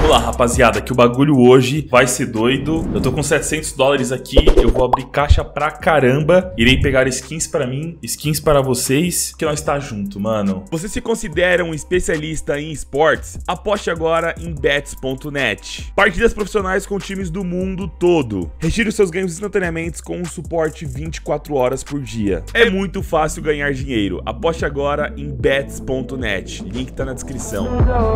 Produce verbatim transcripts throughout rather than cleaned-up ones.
Vamos lá, rapaziada, que o bagulho hoje vai ser doido. Eu tô com setecentos dólares aqui, eu vou abrir caixa pra caramba. Irei pegar skins pra mim, skins para vocês, que nós tá junto, mano. Você se considera um especialista em esportes? Aposte agora em bets ponto net. Partidas profissionais com times do mundo todo. Retire os seus ganhos instantaneamente com um suporte vinte e quatro horas por dia. É muito fácil ganhar dinheiro. Aposte agora em bets ponto net. Link tá na descrição.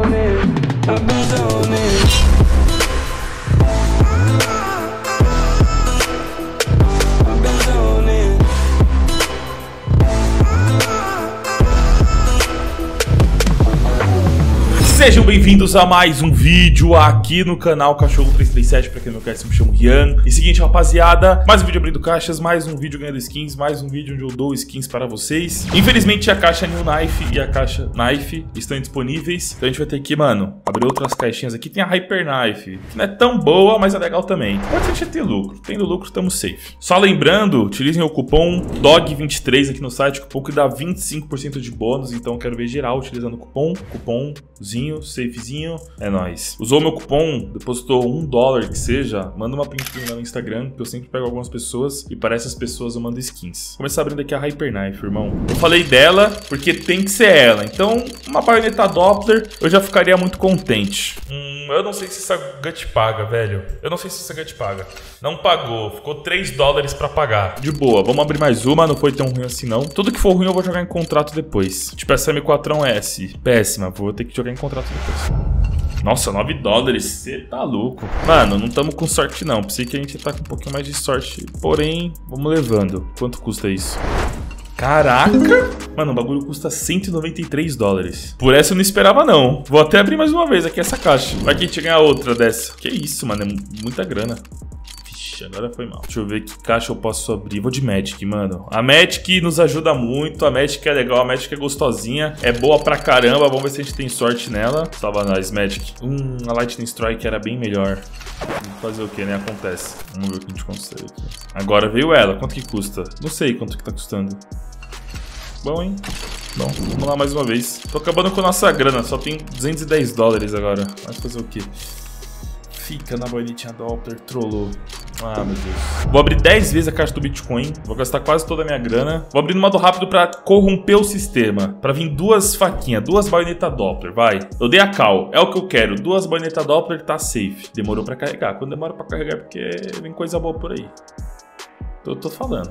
Sejam bem-vindos a mais um vídeo aqui no canal Cachorro três três sete, pra quem não conhece, eu me chamo Rian. E seguinte, rapaziada, mais um vídeo abrindo caixas, mais um vídeo ganhando skins, mais um vídeo onde eu dou skins para vocês. Infelizmente a caixa New Knife e a caixa Knife estão disponíveis, então a gente vai ter que, mano, abrir outras caixinhas aqui. Tem a Hyper Knife, que não é tão boa, mas é legal também. Pode ser que já tenha lucro, tendo lucro estamos safe. Só lembrando, utilizem o cupom D O G vinte e três aqui no site, cupom que dá vinte e cinco por cento de bônus, então eu quero ver geral utilizando o cupom, cupomzinho, safezinho, é nóis. Usou meu cupom, depositou um dólar que seja, manda uma print pra mim lá no Instagram, que eu sempre pego algumas pessoas e para essas pessoas eu mando skins. Vou começar abrindo aqui a Hyper Knife, irmão. Eu falei dela porque tem que ser ela, então uma baioneta Doppler eu já ficaria muito contente. Hum, eu não sei se essa gut paga, velho. Eu não sei se essa gut paga. Não pagou, ficou três dólares pra pagar. De boa, vamos abrir mais uma, não foi tão ruim assim não. Tudo que for ruim eu vou jogar em contrato depois. Tipo essa M quatro S, péssima, vou ter que jogar em contrato depois. Nossa, nove dólares, você tá louco. Mano, não tamo com sorte não, pensei que a gente tá com um pouquinho mais de sorte. Porém, vamos levando. Quanto custa isso? Caraca! Mano, o bagulho custa cento e noventa e três dólares. Por essa eu não esperava não. Vou até abrir mais uma vez aqui essa caixa. Vai que a gente ganhar outra dessa. Que isso, mano, é muita grana. Agora foi mal. Deixa eu ver que caixa eu posso abrir. Vou de Magic, mano. A Magic nos ajuda muito. A Magic é legal. A Magic é gostosinha. É boa pra caramba. Vamos ver se a gente tem sorte nela. Salva nós, Magic. Hum, a Lightning Strike era bem melhor. Vamos fazer o que, né? Acontece. Vamos ver o que a gente consegue aqui. Agora veio ela. Quanto que custa? Não sei quanto que tá custando. Bom, hein? Bom, vamos lá mais uma vez. Tô acabando com a nossa grana. Só tem duzentos e dez dólares agora. Vai fazer o que? Fica na baionetinha Doppler, trollou. Ah, meu Deus. Vou abrir dez vezes a caixa do Bitcoin. Vou gastar quase toda a minha grana. Vou abrir no modo rápido pra corromper o sistema. Pra vir duas faquinhas, duas baionetas Doppler, vai. Eu dei a cal, é o que eu quero. Duas baionetas Doppler, tá safe. Demorou pra carregar. Quando demora pra carregar é porque vem coisa boa por aí. Eu tô falando.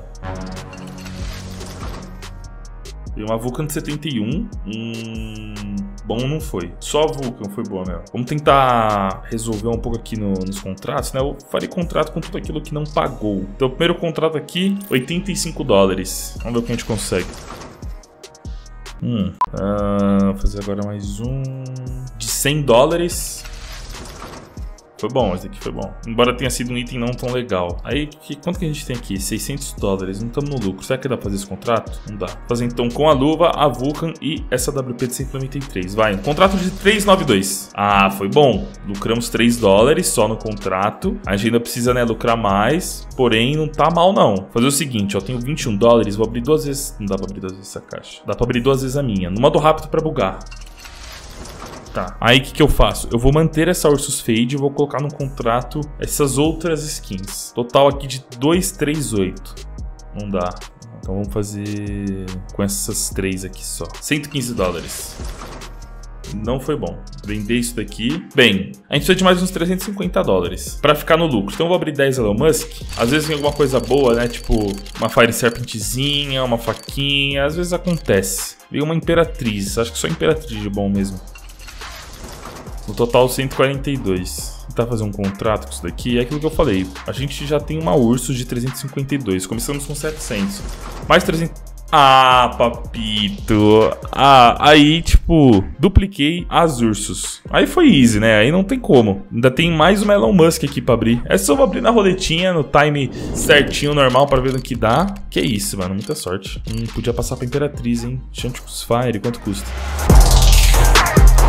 E uma Vulcan de setenta e um. Hum... Bom não foi. Só a Vulcan foi boa mesmo. Vamos tentar resolver um pouco aqui no, nos contratos, né? Eu farei contrato com tudo aquilo que não pagou. Então o primeiro contrato aqui, oitenta e cinco dólares. Vamos ver o que a gente consegue. Hum. Ah, vou fazer agora mais um de cem dólares. Foi bom, esse aqui foi bom. Embora tenha sido um item não tão legal. Aí, que, quanto que a gente tem aqui? seiscentos dólares. Não estamos no lucro. Será que dá pra fazer esse contrato? Não dá. Vou fazer então com a luva, a Vulcan e essa W P de cento e noventa e três. Vai, um contrato de trezentos e noventa e dois. Ah, foi bom. Lucramos três dólares só no contrato. A gente ainda precisa, né, lucrar mais. Porém, não tá mal, não. Vou fazer o seguinte, ó. Tenho vinte e um dólares. Vou abrir duas vezes. Não dá pra abrir duas vezes essa caixa. Dá pra abrir duas vezes a minha. No modo rápido pra bugar. Tá. Aí o que, que eu faço? Eu vou manter essa Ursus Fade e vou colocar no contrato essas outras skins. Total aqui de duzentos e trinta e oito. Não dá. Então vamos fazer com essas três aqui só. cento e quinze dólares. Não foi bom. Vender isso daqui. Bem, a gente precisa de mais uns trezentos e cinquenta dólares pra ficar no lucro. Então eu vou abrir dez Elon Musk. Às vezes vem alguma coisa boa, né? Tipo uma Fire Serpentzinha, uma faquinha. Às vezes acontece. Veio uma Imperatriz. Acho que só Imperatriz de bom mesmo. No total, cento e quarenta e dois. Vou tentar fazer um contrato com isso daqui. É aquilo que eu falei. A gente já tem uma Ursus de trezentos e cinquenta e dois. Começamos com setecentos. Mais trezentos. Ah, papito. Ah, aí, tipo, dupliquei as Ursus. Aí foi easy, né? Aí não tem como. Ainda tem mais uma Elon Musk aqui pra abrir. Essa eu vou abrir na roletinha, no time certinho, normal, pra ver no que dá. Que isso, mano. Muita sorte. Hum, podia passar pra Imperatriz, hein? Chanticleer Fire, quanto custa?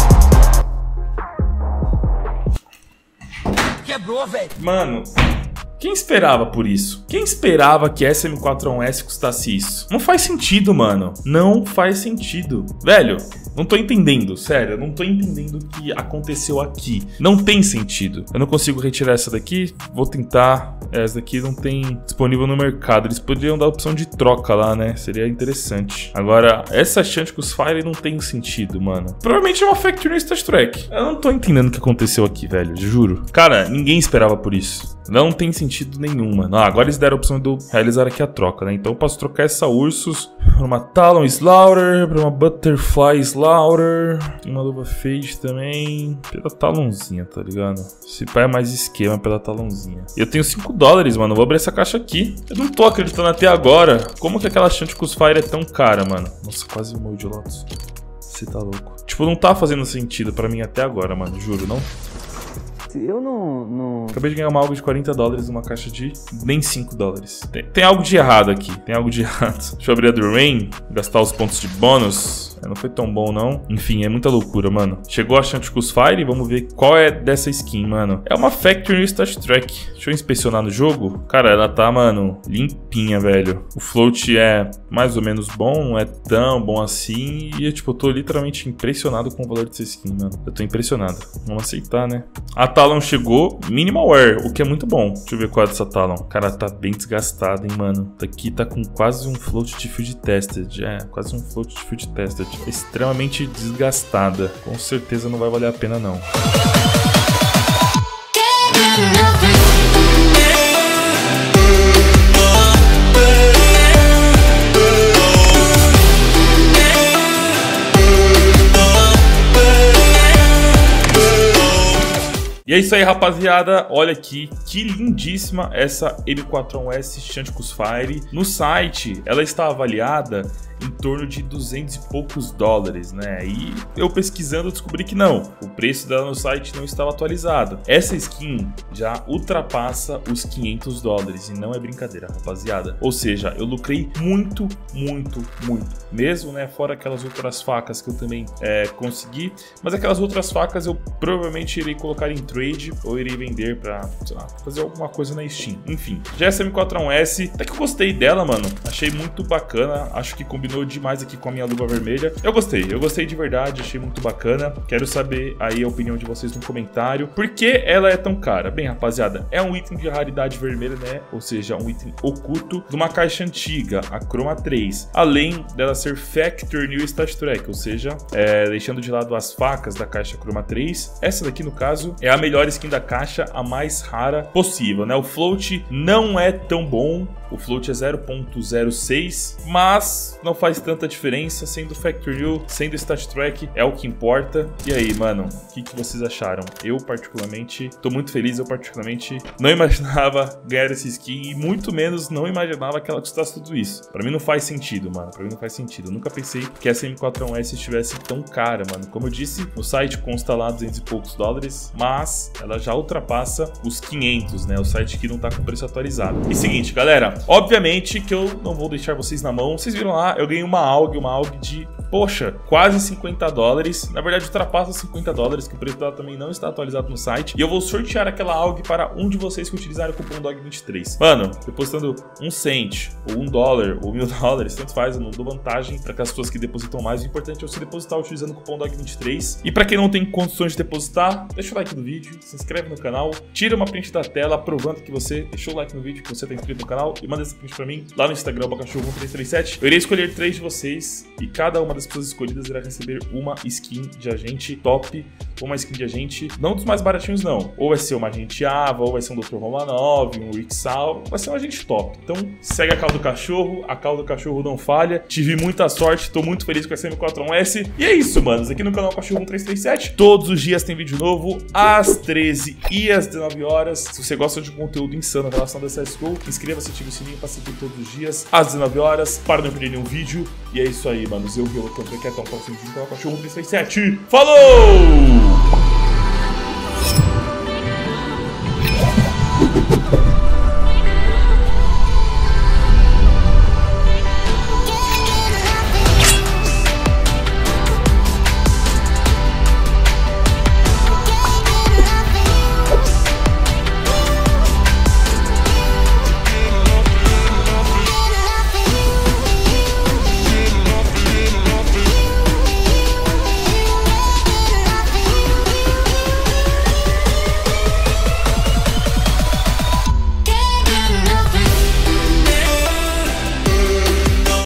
Quebrou, velho. Mano, Quem esperava por isso? Quem esperava que essa M quatro A um S custasse isso? Não faz sentido, mano. Não faz sentido. Velho, não tô entendendo, sério. Eu não tô entendendo o que aconteceu aqui. Não tem sentido. Eu não consigo retirar essa daqui. Vou tentar. Essa daqui não tem disponível no mercado. Eles poderiam dar a opção de troca lá, né? Seria interessante. Agora, essa Chanticleers Fire não tem sentido, mano. Provavelmente é uma Factory Star Trek. Eu não tô entendendo o que aconteceu aqui, velho. Juro. Cara, ninguém esperava por isso. Não tem sentido nenhum, mano. Ah, agora eles deram a opção de eu realizar aqui a troca, né? Então eu posso trocar essa Ursus pra uma Talon Slaughter, pra uma Butterfly Slaughter, uma luva Fade também, pela Talonzinha, tá ligado? Esse pai é mais esquema pela Talonzinha. Eu tenho cinco dólares, mano. Vou abrir essa caixa aqui. Eu não tô acreditando até agora. Como que aquela Chanticleers Fire é tão cara, mano? Nossa, quase morri de Lotus. Você tá louco. Tipo, não tá fazendo sentido pra mim até agora, mano. Juro, não. Eu não, não... Acabei de ganhar uma algo de quarenta dólares numa caixa de nem cinco dólares. Tem, tem algo de errado aqui. Tem algo de errado. Deixa eu abrir a do Rain. Gastar os pontos de bônus. Não foi tão bom, não. Enfim, é muita loucura, mano. Chegou a Chanticleers Fire. Vamos ver qual é dessa skin, mano. É uma Factory Star Trek. Deixa eu inspecionar no jogo. Cara, ela tá, mano, limpinha, velho. O float é mais ou menos bom. Não é tão bom assim. E, tipo, eu tô literalmente impressionado com o valor dessa skin, mano. Eu tô impressionado. Vamos aceitar, né? A Talon chegou minimal wear, o que é muito bom. Deixa eu ver qual é dessa Talon. Cara, tá bem desgastada, hein, mano. Daqui tá com quase um float de field tested. É, quase um float de field tested. É extremamente desgastada. Com certeza não vai valer a pena, não. E é isso aí, rapaziada. Olha aqui, que lindíssima essa M quatro A um S Chanticleers Fire. No site, ela está avaliada em torno de duzentos e poucos dólares, né? E eu pesquisando descobri que não, o preço dela no site não estava atualizado. Essa skin já ultrapassa os quinhentos dólares e não é brincadeira, rapaziada. Ou seja, eu lucrei muito, muito, muito. Mesmo, né? Fora aquelas outras facas que eu também é, consegui. Mas aquelas outras facas eu provavelmente irei colocar em trade ou irei vender pra, sei lá, fazer alguma coisa na Steam. Enfim, já essa M quatro A um S, até que eu gostei dela, mano. Achei muito bacana, acho que combinou demais aqui com a minha luva vermelha. Eu gostei, eu gostei de verdade, achei muito bacana. Quero saber aí a opinião de vocês no comentário. Por que ela é tão cara? Bem, rapaziada, é um item de raridade vermelha, né? Ou seja, um item oculto de uma caixa antiga, a Chroma três. Além dela ser Factory New Star Trek, ou seja, é, deixando de lado as facas da caixa Chroma três. Essa daqui, no caso, é a melhor skin da caixa, a mais rara possível, né? O float não é tão bom. O float é zero ponto zero seis, mas não faz tanta diferença, sendo Factory New, sendo Star Trek, é o que importa. E aí, mano, o que, que vocês acharam? Eu, particularmente, tô muito feliz. Eu, particularmente, não imaginava ganhar essa skin e muito menos não imaginava que ela custasse tudo isso. Pra mim não faz sentido, mano. Pra mim não faz sentido. Eu nunca pensei que essa M quatro A um S estivesse tão cara, mano. Como eu disse, no site consta lá duzentos e poucos dólares, mas ela já ultrapassa os quinhentos, né? O site que não tá com preço atualizado. E seguinte, galera, obviamente que eu não vou deixar vocês na mão. Vocês viram lá, eu ganhei uma A U G, uma A U G de, poxa, quase cinquenta dólares. Na verdade, ultrapassa cinquenta dólares, que o preço dela também não está atualizado no site. E eu vou sortear aquela A U G para um de vocês que utilizarem o cupom D O G vinte e três. Mano, depositando um cent, ou um dólar, ou mil dólares, tanto faz, eu não dou vantagem para aquelas pessoas que depositam mais. O importante é você depositar utilizando o cupom D O G vinte e três. E para quem não tem condições de depositar, deixa o like no vídeo, se inscreve no canal, tira uma print da tela provando que você deixou o like no vídeo, que você está inscrito no canal, e manda essa print para mim lá no Instagram, Bacachorro um três três sete. Eu irei escolher três de vocês e cada uma das pessoas escolhidas irá receber uma skin de agente top, uma skin de agente, não dos mais baratinhos não, ou vai ser uma agente Ava, ou vai ser um doutor Romanov, um Rixal, vai ser um agente top. Então segue a cal do cachorro, a cal do cachorro não falha. Tive muita sorte, tô muito feliz com essa M quatro A um S. E é isso, manos, aqui no canal Cachorro um três três sete, todos os dias tem vídeo novo, às treze e às dezenove horas. Se você gosta de conteúdo insano relacionado a C S G O, inscreva-se e ative o sininho para seguir todos os dias, às dezenove horas, para não perder nenhum vídeo. E é isso aí, manos, eu vi o que eu até o próximo vídeo do canal Cachorro um três três sete. Falou!